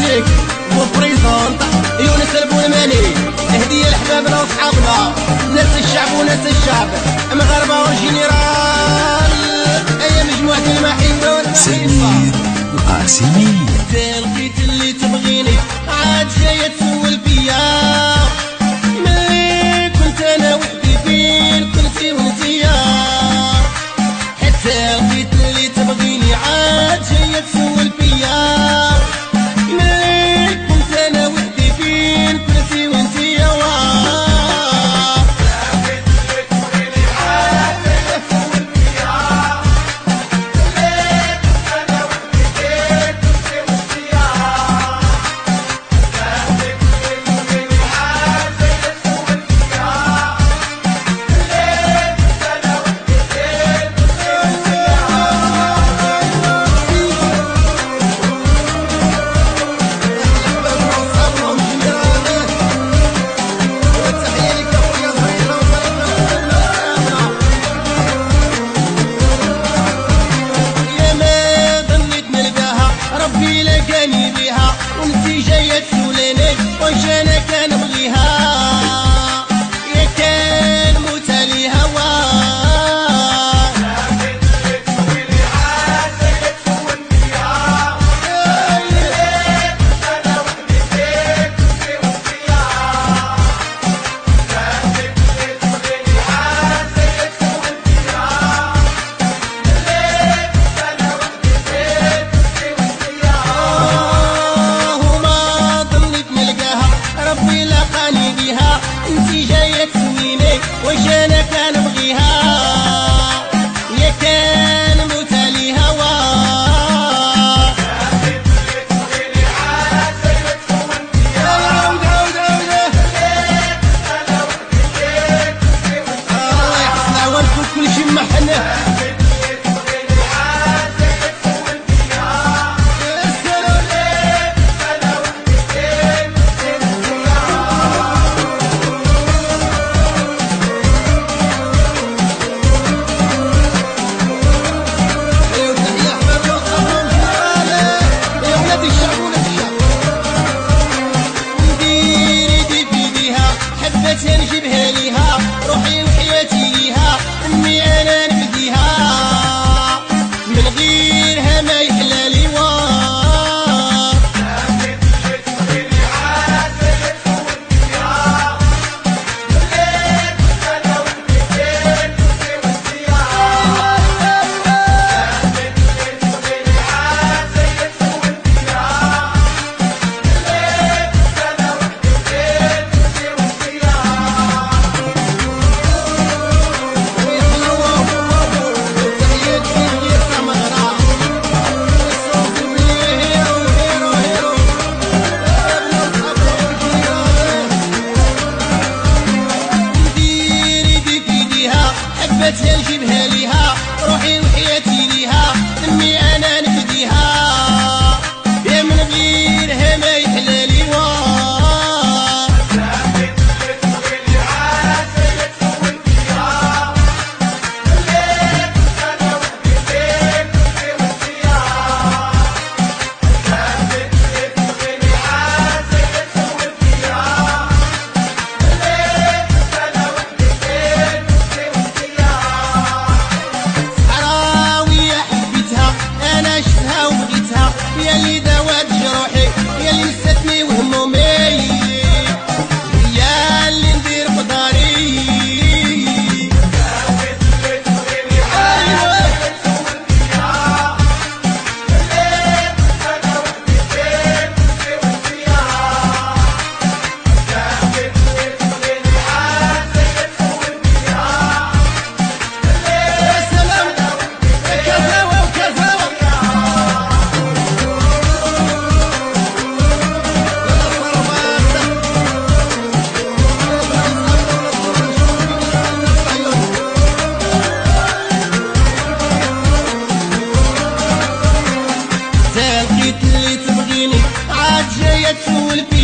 الملك وبريزونط يونس البولماني، هدية لحبابنا وصحابنا ناس الشعب وناس الشعب، مغاربة وجينيرال، هي مجموعة المحبة والمحبة. القاسمي لقيت اللي تبغيني عاد جاية تسول فيا، ملي كنت انا وحدي فين كنتي وانتيا، حتى لقيت اللي تبغيني عاد جاية تسول فيا، ملي كنت انا وحدي فين كنتي وانتيا. ربي لقاني بيها وانتي جاية تسوليني واش انا كنبغيها، يا كان موت لي هوا. ربي لقاني بيها انتي جاية تسويني واش انا كنبغيها، يا كان موت لي هوا. الله يحسن عوانكم كلشي محنه. نجيبها ليها روحي وحياتي ليها، امي انا نبديها من غيرها ما يحلى لي وار. حبتها نجيبها ليها روحي وحياتي ليها، امي انا نفديها يا من غيرها ما يحلى لي وار. يا اللي داوات جروحي، يا اللي نستني وهمومي، يا اللي ندير قداري. اللي تبغيني عاد جاية تسول